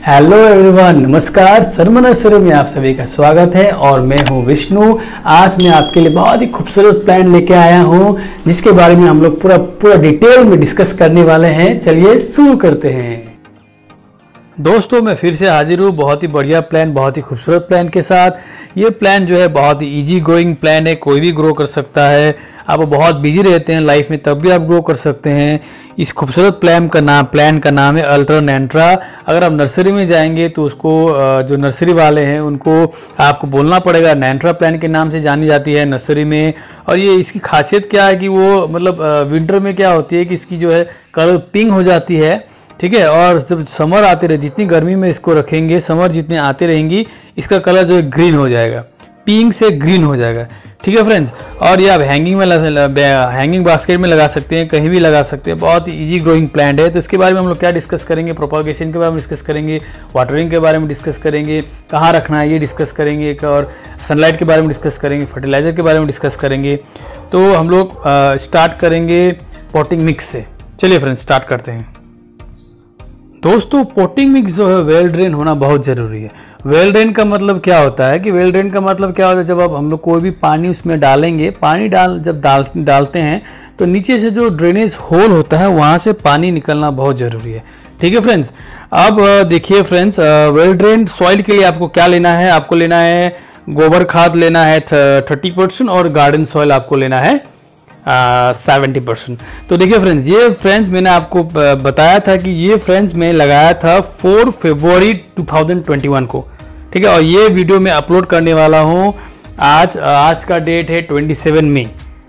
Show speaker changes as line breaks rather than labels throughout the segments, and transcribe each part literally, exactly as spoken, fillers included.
Hello everyone, नमस्कार। Sharma nursery में आप सभी का स्वागत है और मैं हूं विष्णु। आज मैं आपके लिए बहुत ही खूबसूरत प्लांट लेके आया हूं जिसके बारे में हम लोग पूरा पूरा डिटेल में डिस्कस करने वाले हैं। चलिए शुरू करते हैं। दोस्तों, मैं फिर से हाजिर हूँ बहुत ही बढ़िया प्लान, बहुत ही खूबसूरत प्लान के साथ। ये प्लान जो है बहुत ही इजी ग्रोइंग प्लान है, कोई भी ग्रो कर सकता है। आप बहुत बिजी रहते हैं लाइफ में तब भी आप ग्रो कर सकते हैं। इस खूबसूरत प्लान का नाम प्लान का नाम है अल्ट्रा नैंट्रा। अगर आप नर्सरी में जाएंगे तो उसको जो नर्सरी वाले हैं उनको आपको बोलना पड़ेगा, नैंट्रा प्लान के नाम से जानी जाती है नर्सरी में। और ये इसकी खासियत क्या है कि वो मतलब विंटर में क्या होती है कि इसकी जो है कलर पिंक हो जाती है, ठीक है। और जब समर आते रहे, जितनी गर्मी में इसको रखेंगे, समर जितने आते रहेंगी, इसका कलर जो है ग्रीन हो जाएगा, पिंक से ग्रीन हो जाएगा, ठीक है फ्रेंड्स। और ये आप हैंगिंग में हैंगिंग बास्केट में लगा सकते हैं, कहीं भी लगा सकते हैं। बहुत ही इजी ग्रोइंग प्लांट है। तो इसके बारे में हम लोग क्या डिस्कस करेंगे, प्रोपागेशन के बारे में डिस्कस करेंगे, वाटरिंग के बारे में डिस्कस करेंगे, कहाँ रखना है ये डिस्कस करेंगे, और सनलाइट के बारे में डिस्कस करेंगे, फर्टिलाइजर के बारे में डिस्कस करेंगे। तो हम लोग स्टार्ट करेंगे पॉटिंग मिक्स से। चलिए फ्रेंड्स स्टार्ट करते हैं। दोस्तों, पोटिंग मिक्स जो है वेल ड्रेन होना बहुत ज़रूरी है। वेल ड्रेन का मतलब क्या होता है कि वेल ड्रेन का मतलब क्या होता है, जब आप हम लोग कोई भी पानी उसमें डालेंगे, पानी डाल जब डाल डालते हैं तो नीचे से जो ड्रेनेज होल होता है वहाँ से पानी निकलना बहुत ज़रूरी है, ठीक है फ्रेंड्स। अब देखिए फ्रेंड्स, वेल ड्रेन सॉइल के लिए आपको क्या लेना है, आपको लेना है गोबर खाद लेना है थर्टी परसेंट और गार्डन सॉइल आपको लेना है सेवेंटी परसेंट। तो देखिए फ्रेंड्स, ये फ्रेंड्स मैंने आपको बताया था कि ये फ्रेंड्स मैं लगाया था four February two thousand twenty one को, ठीक है। और ये वीडियो मैं अपलोड करने वाला हूँ आज आज का डेट है ट्वेंटी सेवन मई।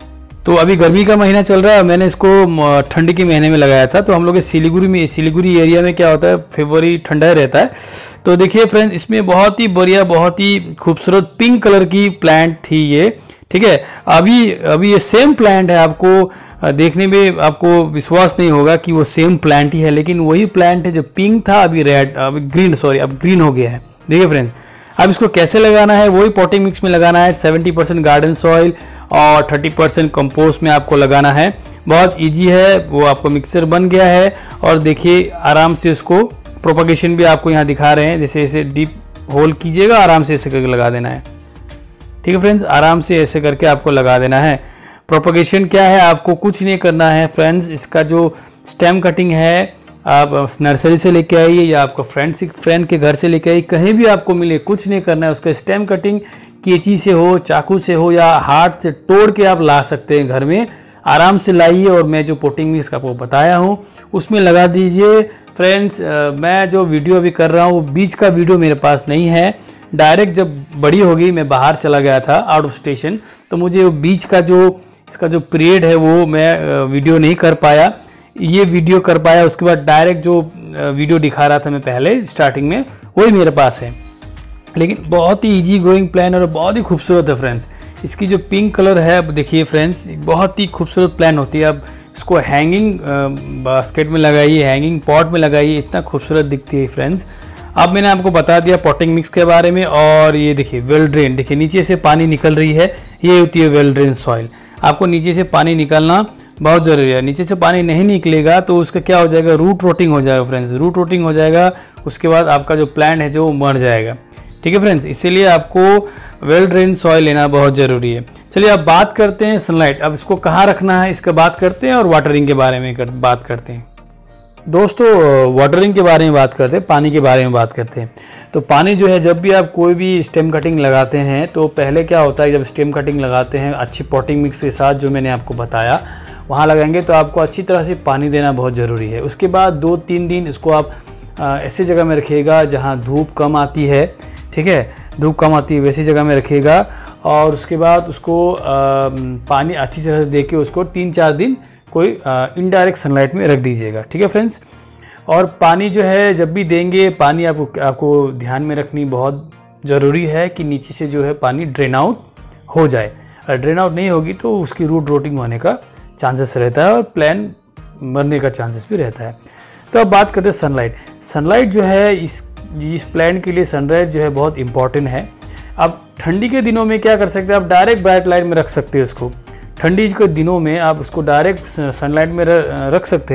तो अभी गर्मी का महीना चल रहा है, मैंने इसको ठंडी के महीने में लगाया था। तो हम लोग सिलीगुड़ी में सिलीगुड़ी एरिया में क्या होता है, फरवरी ठंडा रहता है। तो देखिए फ्रेंड्स, इसमें बहुत ही बढ़िया, बहुत ही खूबसूरत पिंक कलर की प्लांट थी ये, ठीक है। अभी अभी ये सेम प्लांट है, आपको देखने में आपको विश्वास नहीं होगा कि वो सेम प्लांट ही है, लेकिन वही प्लांट है जो पिंक था, अभी रेड, अभी ग्रीन, सॉरी अब ग्रीन हो गया है। देखिए फ्रेंड्स, अब इसको कैसे लगाना है, वही पॉटिंग मिक्स में लगाना है। सेवेंटी परसेंट गार्डन सॉइल और थर्टी परसेंट कंपोस्ट में आपको लगाना है। बहुत इजी है, वो आपको मिक्सर बन गया है। और देखिए आराम से इसको प्रोपगेशन भी आपको यहाँ दिखा रहे हैं, जैसे ऐसे डीप होल कीजिएगा, आराम से ऐसे करके लगा देना है, ठीक है फ्रेंड्स। आराम से ऐसे करके आपको लगा देना है। प्रोपगेशन क्या है, आपको कुछ नहीं करना है फ्रेंड्स। इसका जो स्टेम कटिंग है आप नर्सरी से लेके आइए या आपका फ्रेंड से फ्रेंड के घर से लेके आइए, कहीं भी आपको मिले, कुछ नहीं करना है। उसका स्टेम कटिंग कैंची से हो, चाकू से हो या हाथ से तोड़ के आप ला सकते हैं घर में। आराम से लाइए और मैं जो पोटिंग मिक्स का आपको बताया हूँ उसमें लगा दीजिए फ्रेंड्स। मैं जो वीडियो अभी कर रहा हूँ वो बीच का वीडियो मेरे पास नहीं है। डायरेक्ट जब बड़ी होगी, मैं बाहर चला गया था आउट ऑफ स्टेशन, तो मुझे बीच का जो इसका जो पीरियड है वो मैं वीडियो नहीं कर पाया, ये वीडियो कर पाया। उसके बाद डायरेक्ट जो वीडियो दिखा रहा था मैं पहले स्टार्टिंग में, वही मेरे पास है। लेकिन बहुत ही इजी ग्रोइंग प्लान और बहुत ही खूबसूरत है फ्रेंड्स। इसकी जो पिंक कलर है, अब देखिए फ्रेंड्स, बहुत ही खूबसूरत प्लान होती है। अब इसको हैंगिंग बास्केट में लगाइए, हैंगिंग पॉट में लगाइए, इतना खूबसूरत दिखती है फ्रेंड्स। अब मैंने आपको बता दिया पॉटिंग मिक्स के बारे में। और ये देखिए वेल ड्रेन, देखिए नीचे से पानी निकल रही है, ये होती है वेल ड्रेन सॉइल। आपको नीचे से पानी निकालना बहुत ज़रूरी है। नीचे से पानी नहीं निकलेगा तो उसका क्या हो जाएगा, रूट रोटिंग हो जाएगा फ्रेंड्स, रूट रोटिंग हो जाएगा। उसके बाद आपका जो प्लांट है जो मर जाएगा, ठीक है फ्रेंड्स। इसीलिए आपको वेल ड्रेन सॉइल लेना बहुत ज़रूरी है। चलिए अब बात करते हैं सनलाइट। अब इसको कहाँ रखना है इसका बात करते हैं और वाटरिंग के बारे में कर, बात करते हैं। दोस्तों, वाटरिंग के बारे में बात करते हैं, पानी के बारे में बात करते हैं। तो पानी जो है, जब भी आप कोई भी स्टेम कटिंग लगाते हैं तो पहले क्या होता है, जब स्टेम कटिंग लगाते हैं अच्छी पॉटिंग मिक्स के साथ जो मैंने आपको बताया वहाँ लगाएंगे तो आपको अच्छी तरह से पानी देना बहुत ज़रूरी है। उसके बाद दो तीन दिन इसको आप ऐसी जगह में रखिएगा जहाँ धूप कम आती है, ठीक है, धूप कम आती है वैसी जगह में रखिएगा। और उसके बाद उसको आ, पानी अच्छी तरह से दे के उसको तीन चार दिन कोई इनडायरेक्ट सनलाइट में रख दीजिएगा, ठीक है फ्रेंड्स। और पानी जो है जब भी देंगे, पानी आपको आपको ध्यान में रखनी बहुत ज़रूरी है कि नीचे से जो है पानी ड्रेन आउट हो जाए। अगर ड्रेन आउट नहीं होगी तो उसकी रूट रोटिंग होने का चांसेस रहता है और प्लांट मरने का चांसेस भी रहता है। तो अब बात करते हैं सनलाइट। सनलाइट जो है इस इस प्लांट के लिए सनलाइट जो है बहुत इंपॉर्टेंट है। अब ठंडी के दिनों में क्या कर सकते हैं, आप डायरेक्ट ब्राइट लाइट में रख सकते हैं उसको। ठंडी के दिनों में आप उसको डायरेक्ट सनलाइट में रख सकते हैं।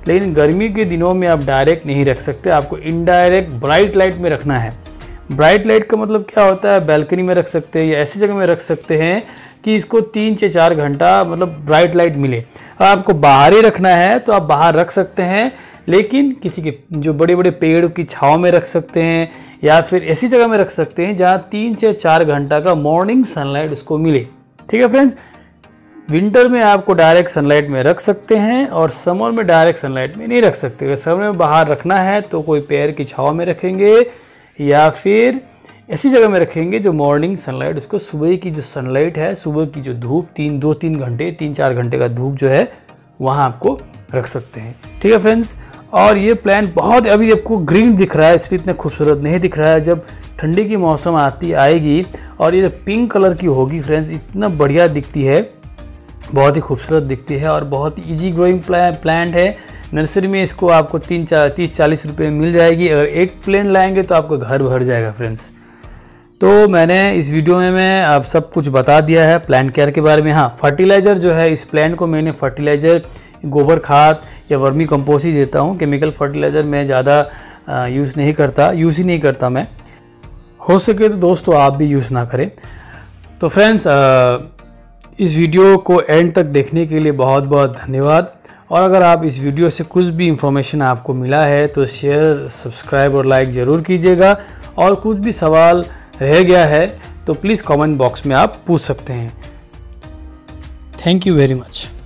लेकिन गर्मी के दिनों में आप डायरेक्ट नहीं रख सकते, आपको इनडायरेक्ट ब्राइट लाइट में रखना है। ब्राइट लाइट का मतलब क्या होता है, बैल्कनी में रख सकते हैं या ऐसी जगह में रख सकते हैं कि इसको तीन से चार घंटा मतलब ब्राइट लाइट मिले। आपको बाहर ही रखना है तो आप बाहर रख सकते हैं, लेकिन किसी के जो बड़े बड़े पेड़ की छांव में रख सकते हैं या फिर ऐसी जगह में रख सकते हैं जहाँ तीन से चार घंटा का मॉर्निंग सनलाइट उसको मिले। ठीक है फ्रेंड्स, विंटर में आपको डायरेक्ट सनलाइट में रख सकते हैं और समर में डायरेक्ट सनलाइट में नहीं रख सकते। अगर समर में बाहर रखना है तो कोई पेड़ की छांव में रखेंगे या फिर ऐसी जगह में रखेंगे जो मॉर्निंग सनलाइट, उसको सुबह की जो सनलाइट है, सुबह की जो धूप तीन दो तीन घंटे तीन चार घंटे का धूप जो है वहाँ आपको रख सकते हैं। ठीक है फ्रेंड्स, और ये प्लांट बहुत अभी आपको ग्रीन दिख रहा है इसलिए इतना खूबसूरत नहीं दिख रहा है। जब ठंडी की मौसम आती आएगी और ये पिंक कलर की होगी फ्रेंड्स, इतना बढ़िया दिखती है, बहुत ही खूबसूरत दिखती है और बहुत ही ईजी ग्रोइंग प्लांट है। नर्सरी में इसको आपको तीन चार तीस चालीस रुपये में मिल जाएगी। अगर एक प्लांट लाएंगे तो आपका घर भर जाएगा फ्रेंड्स। तो मैंने इस वीडियो में मैं आप सब कुछ बता दिया है प्लांट केयर के बारे में। हाँ, फर्टिलाइज़र जो है इस प्लांट को मैंने फर्टिलाइज़र गोबर खाद या वर्मी कंपोस्ट ही देता हूँ। केमिकल फर्टिलाइज़र मैं ज़्यादा यूज़ नहीं करता, यूज़ ही नहीं करता मैं। हो सके तो दोस्तों आप भी यूज़ ना करें। तो फ्रेंड्स, इस वीडियो को एंड तक देखने के लिए बहुत बहुत धन्यवाद। और अगर आप इस वीडियो से कुछ भी इंफॉर्मेशन आपको मिला है तो शेयर, सब्सक्राइब और लाइक ज़रूर कीजिएगा। और कुछ भी सवाल रह गया है तो प्लीज़ कमेंट बॉक्स में आप पूछ सकते हैं। Thank you very much.